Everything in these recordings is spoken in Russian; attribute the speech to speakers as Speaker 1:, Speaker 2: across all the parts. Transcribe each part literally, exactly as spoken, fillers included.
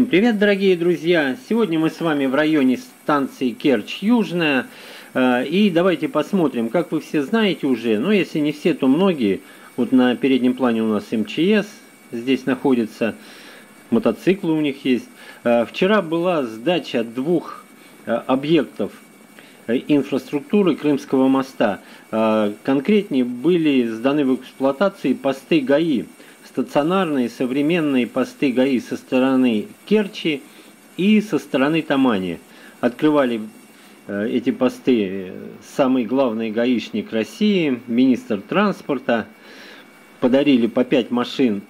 Speaker 1: привет, дорогие друзья! Сегодня мы с вами в районе станции Керчь-Южная. И давайте посмотрим, как вы все знаете уже, но если не все, то многие. Вот на переднем плане у нас эм че эс здесь находится, мотоциклы у них есть. Вчера была сдача двух объектов инфраструктуры Крымского моста. Конкретнее были сданы в эксплуатации посты ГАИ. Стационарные современные посты ГАИ со стороны Керчи и со стороны Тамани. Открывали эти посты самый главный гаишник России, министр транспорта. Подарили по пять машин,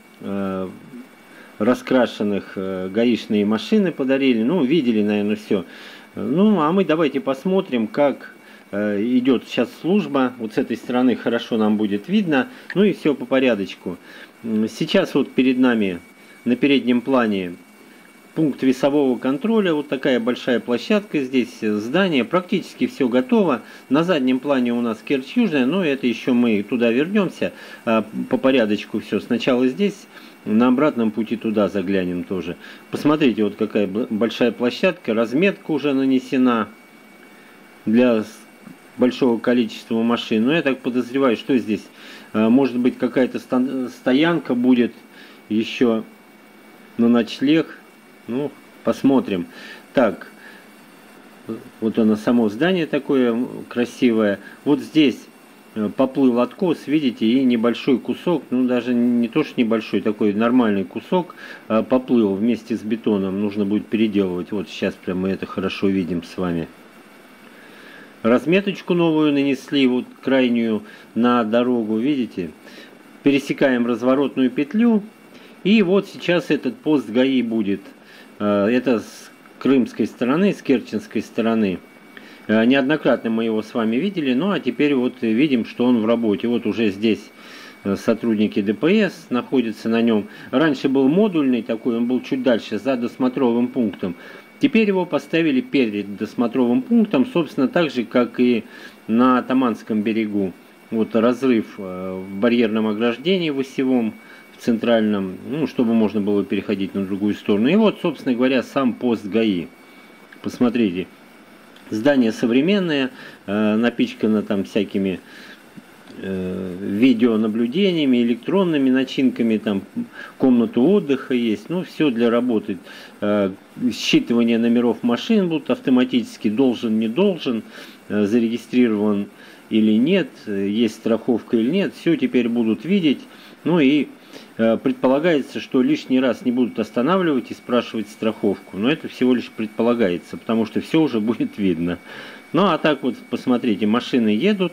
Speaker 1: раскрашенных гаишные машины подарили. Ну, видели, наверное, все. Ну, а мы давайте посмотрим, как идет сейчас служба. Вот с этой стороны хорошо нам будет видно. Ну и все по порядочку. Сейчас вот перед нами на переднем плане пункт весового контроля. Вот такая большая площадка здесь, здание. Практически все готово. На заднем плане у нас Керчь-Южная, но это еще мы туда вернемся. По порядочку все. Сначала здесь, на обратном пути туда заглянем тоже. Посмотрите, вот какая большая площадка. Разметка уже нанесена для большого количества машин. Но я так подозреваю, что здесь может быть какая-то стоянка будет еще на ночлег. Ну, посмотрим. Так, вот оно, само здание такое красивое. Вот здесь поплыл откос, видите, и небольшой кусок, ну даже не то что небольшой, такой нормальный кусок поплыл вместе с бетоном. Нужно будет переделывать. Вот сейчас прямо мы это хорошо видим с вами. Разметочку новую нанесли, вот крайнюю на дорогу, видите. Пересекаем разворотную петлю. И вот сейчас этот пост ГАИ будет. Это с крымской стороны, с керченской стороны. Неоднократно мы его с вами видели, ну а теперь вот видим, что он в работе. Вот уже здесь сотрудники дэ пэ эс находятся на нем. Раньше был модульный такой, он был чуть дальше, за досмотровым пунктом. Теперь его поставили перед досмотровым пунктом, собственно, так же, как и на Таманском берегу. Вот разрыв в барьерном ограждении в осевом, в центральном, ну, чтобы можно было переходить на другую сторону. И вот, собственно говоря, сам пост ГАИ. Посмотрите, здание современное, напичкано там всякими видеонаблюдениями, электронными начинками, там комната отдыха есть, ну все для работы. Считывание номеров машин будут автоматически, должен, не должен, зарегистрирован или нет, есть страховка или нет, все теперь будут видеть. Ну и предполагается, что лишний раз не будут останавливать и спрашивать страховку, но это всего лишь предполагается, потому что все уже будет видно. Ну а так вот, посмотрите, машины едут.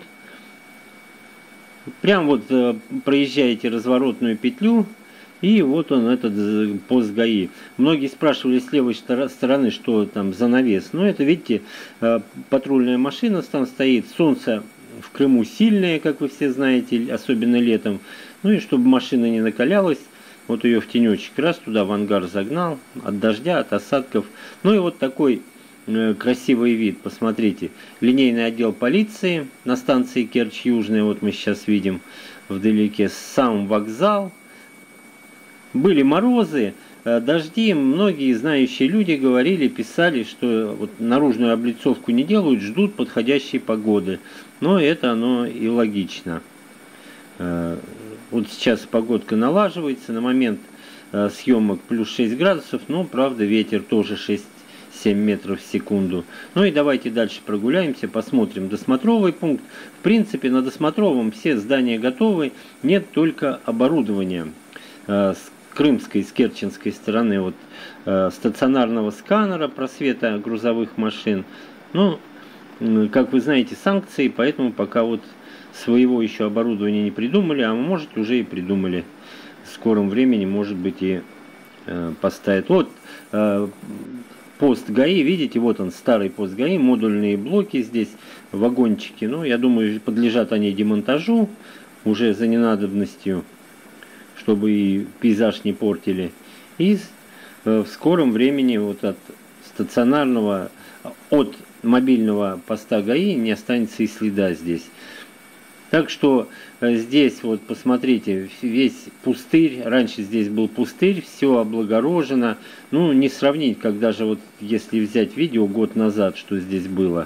Speaker 1: Прям вот э, проезжаете разворотную петлю, и вот он, этот пост ГАИ. Многие спрашивали с левой стороны, что там за навес. Но это, видите, э, патрульная машина там стоит. Солнце в Крыму сильное, как вы все знаете, особенно летом. Ну и чтобы машина не накалялась, вот ее в тенечек раз туда в ангар загнал, от дождя, от осадков. Ну и вот такой красивый вид, посмотрите. Линейный отдел полиции на станции Керчь-Южная, вот мы сейчас видим вдалеке, сам вокзал. Были морозы, дожди, многие знающие люди говорили, писали, что вот наружную облицовку не делают, ждут подходящей погоды. Но это оно и логично. Вот сейчас погодка налаживается, на момент съемок плюс шесть градусов, но правда ветер тоже шесть-семь метров в секунду. Ну и давайте дальше прогуляемся, посмотрим досмотровый пункт. В принципе, на досмотровом все здания готовы, нет только оборудования. С крымской, с керченской стороны вот стационарного сканера просвета грузовых машин. Ну, как вы знаете, санкции, поэтому пока вот своего еще оборудования не придумали, а может уже и придумали. В скором времени, может быть, и поставят. Вот пост ГАИ, видите, вот он, старый пост ГАИ, модульные блоки здесь, вагончики. Ну, я думаю, подлежат они демонтажу уже за ненадобностью, чтобы и пейзаж не портили. И в скором времени вот от стационарного, от мобильного поста ГАИ не останется и следа здесь. Так что здесь вот посмотрите, весь пустырь, раньше здесь был пустырь, все облагорожено. Ну, не сравнить, как даже вот если взять видео год назад, что здесь было.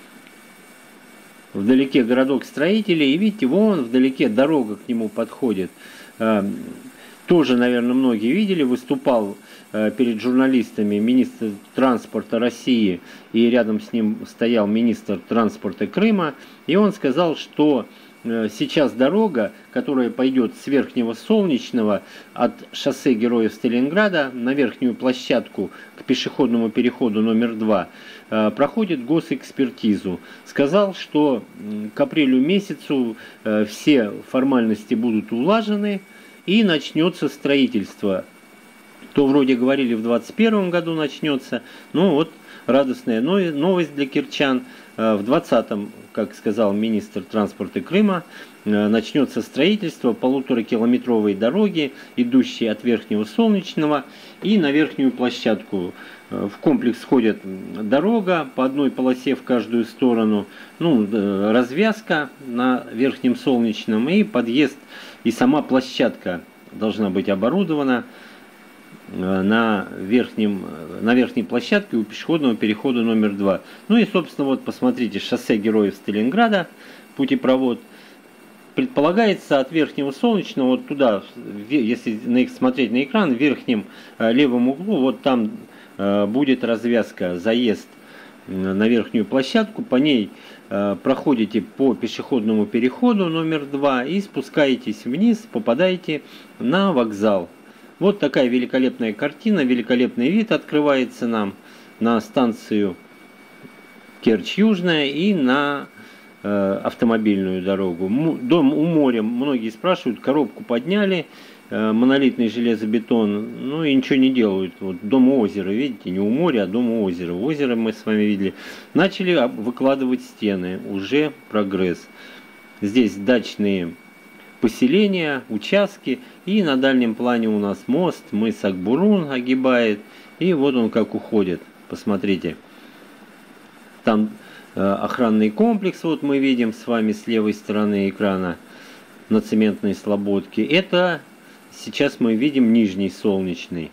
Speaker 1: Вдалеке городок строителей, и видите, вон вдалеке дорога к нему подходит. Тоже, наверное, многие видели, выступал перед журналистами министр транспорта России, и рядом с ним стоял министр транспорта Крыма, и он сказал, что сейчас дорога, которая пойдет с Верхнего Солнечного от шоссе Героев Сталинграда на верхнюю площадку к пешеходному переходу номер два, проходит госэкспертизу. Сказал, что к апрелю месяцу все формальности будут улажены и начнется строительство. То вроде говорили в двадцать первом году начнется, ну вот радостная новость для кирчан. В двадцатом, как сказал министр транспорта Крыма, начнется строительство полуторакилометровой дороги, идущей от Верхнего Солнечного и на верхнюю площадку. В комплекс входит дорога по одной полосе в каждую сторону, ну, развязка на Верхнем Солнечном и подъезд, и сама площадка должна быть оборудована на, верхнем, на верхней площадке у пешеходного перехода номер два. Ну и, собственно, вот посмотрите, шоссе Героев Сталинграда, путепровод. Предполагается от Верхнего Солнечного вот туда, если смотреть на экран, в верхнем левом углу, вот там будет развязка, заезд на верхнюю площадку, по ней проходите по пешеходному переходу номер два и спускаетесь вниз, попадаете на вокзал. Вот такая великолепная картина, великолепный вид открывается нам на станцию Керчь-Южная и на э, автомобильную дорогу. Дом у моря, многие спрашивают, коробку подняли, э, монолитный железобетон, ну и ничего не делают. Вот дом у озера, видите, не у моря, а дом у озера. У озера мы с вами видели. Начали выкладывать стены, уже прогресс. Здесь дачные поселения, участки, и на дальнем плане у нас мост, мыс Акбурун огибает, и вот он как уходит, посмотрите. Там э, охранный комплекс, вот мы видим с вами с левой стороны экрана на Цементной Слободке. Это сейчас мы видим Нижний Солнечный.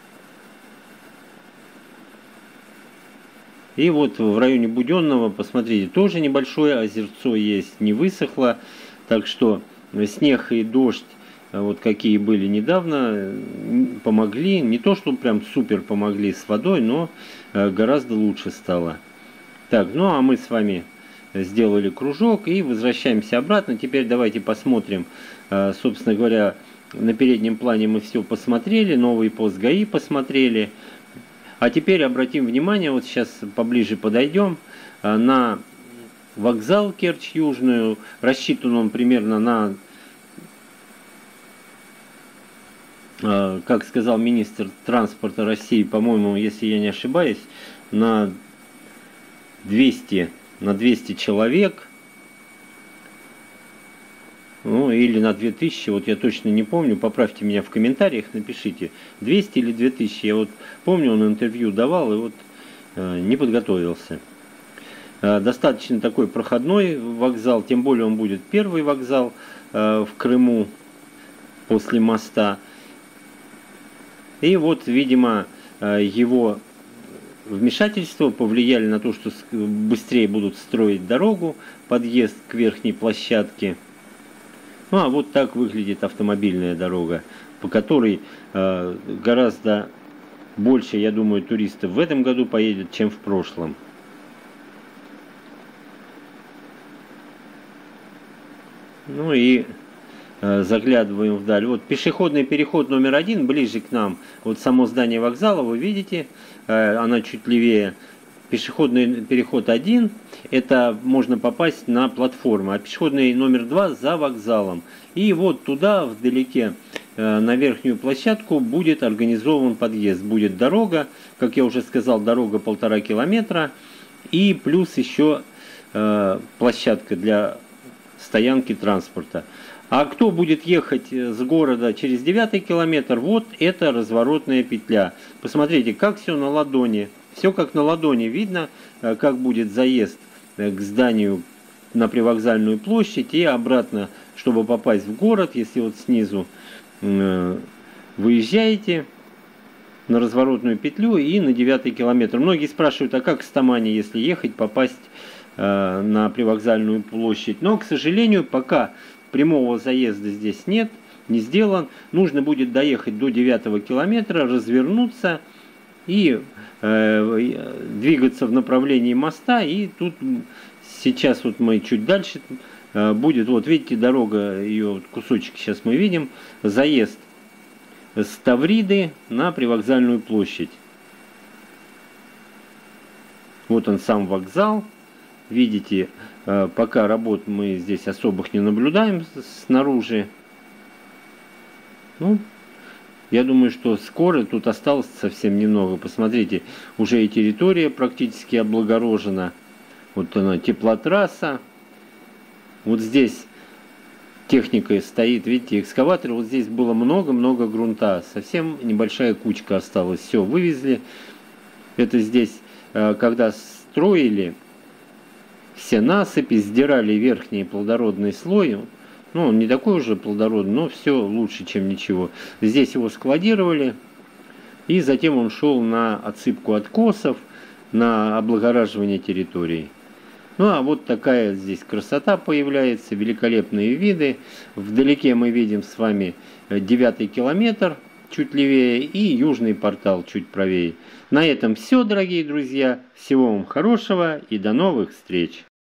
Speaker 1: И вот в районе Буденного, посмотрите, тоже небольшое озерцо есть, не высохло, так что снег и дождь, вот какие были недавно, помогли. Не то, что прям супер помогли с водой, но гораздо лучше стало. Так, ну а мы с вами сделали кружок и возвращаемся обратно. Теперь давайте посмотрим, собственно говоря, на переднем плане мы все посмотрели, новый пост ГАИ посмотрели. А теперь обратим внимание, вот сейчас поближе подойдем, на вокзал Керчь-Южную. Рассчитан он примерно на, как сказал министр транспорта России, по-моему, если я не ошибаюсь, на двести, на двести человек, ну или на две тысячи, вот я точно не помню, поправьте меня в комментариях, напишите, двести или две тысячи, я вот помню, он интервью давал и вот э, не подготовился. Э, достаточно такой проходной вокзал, тем более он будет первый вокзал э, в Крыму после моста. И вот, видимо, э, его вмешательства повлияли на то, что быстрее будут строить дорогу, подъезд к верхней площадке. Ну а вот так выглядит автомобильная дорога, по которой э, гораздо больше, я думаю, туристов в этом году поедет, чем в прошлом. Ну и э, заглядываем вдаль. Вот пешеходный переход номер один, ближе к нам. Вот само здание вокзала, вы видите, э, она чуть левее. Пешеходный переход один, это можно попасть на платформу, а пешеходный номер два за вокзалом. И вот туда, вдалеке, на верхнюю площадку, будет организован подъезд. Будет дорога, как я уже сказал, дорога полтора километра, и плюс еще э, площадка для стоянки транспорта. А кто будет ехать с города через девятый километр, вот это разворотная петля. Посмотрите, как все на ладони. Все как на ладони видно, как будет заезд к зданию на Привокзальную площадь и обратно, чтобы попасть в город, если вот снизу э, выезжаете на разворотную петлю и на девятый километр. Многие спрашивают, а как с Тамани, если ехать, попасть э, на Привокзальную площадь? Но, к сожалению, пока прямого заезда здесь нет, не сделан. Нужно будет доехать до девятого километра, развернуться и э, двигаться в направлении моста. И тут сейчас вот мы чуть дальше э, будет, вот видите, дорога, ее вот кусочек сейчас мы видим, заезд с Тавриды на Привокзальную площадь. Вот он сам вокзал. Видите, э, пока работ мы здесь особых не наблюдаем снаружи. Ну, я думаю, что скоро, тут осталось совсем немного. Посмотрите, уже и территория практически облагорожена. Вот она, теплотрасса. Вот здесь техника стоит, видите, экскаватор. Вот здесь было много-много грунта. Совсем небольшая кучка осталась. Все, вывезли. Это здесь, когда строили все насыпи, сдирали верхний плодородный слой. Ну, он не такой уже плодородный, но все лучше, чем ничего. Здесь его складировали, и затем он шел на отсыпку откосов, на облагораживание территории. Ну, а вот такая здесь красота появляется, великолепные виды. Вдалеке мы видим с вами девятый километр, чуть левее, и южный портал чуть правее. На этом все, дорогие друзья. Всего вам хорошего и до новых встреч!